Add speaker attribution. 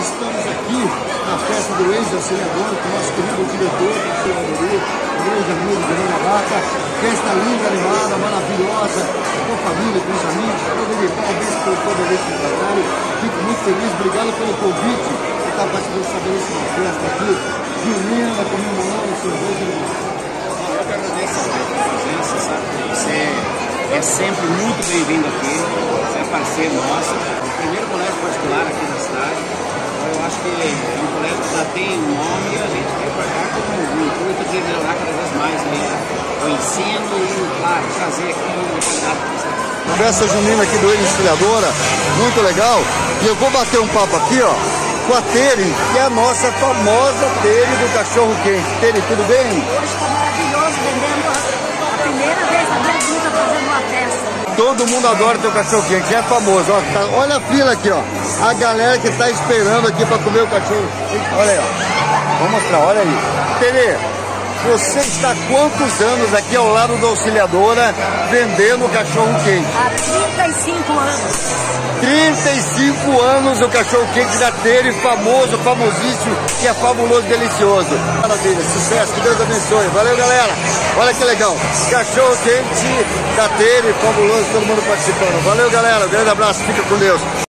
Speaker 1: estamos aqui na festa do ex-auxiliador, com o nosso querido diretor, o grande amigo de Dona Vaca. Festa linda, animada, maravilhosa, com a família, com os amigos. Parabéns por todo esse trabalho. Fico muito feliz, obrigado pelo convite. Eu estava participando de estabelecimento uma festa aqui, reunida, comemorando o seu irmão.
Speaker 2: Eu que agradeço a presença, sabe? Você é sempre muito bem-vindo aqui, você é parceiro nosso, o primeiro colégio particular aqui na cidade. Eu acho que é um colégio que já tem um nome e a gente quer guardar com o intuito de melhorar cada vez mais o ensino e, claro, trazer aqui uma qualidade para você.
Speaker 1: Festa junina aqui do ex-auxiliadora, muito legal. E eu vou bater um papo aqui, ó, com a Tere, que é a nossa famosa Tere do cachorro quente. Tere, tudo bem?
Speaker 3: Hoje está maravilhoso, vendendo a primeira vez na minha vida fazendo uma festa.
Speaker 1: Todo mundo adora teu cachorro quente, é famoso. Ó, tá, olha a fila aqui, ó. A galera que tá esperando aqui para comer o cachorro. Olha aí, ó. Vou mostrar, olha aí. Tere, você está há quantos anos aqui ao lado da auxiliadora vendendo cachorro quente?
Speaker 3: Há 35 anos.
Speaker 1: 35 anos o cachorro quente da Tere, famoso, famosíssimo, que é fabuloso, delicioso. Maravilha, sucesso, que Deus abençoe. Valeu, galera. Olha que legal. Cachorro quente da Tere, fabuloso, todo mundo participando. Valeu, galera. Um grande abraço, fica com Deus.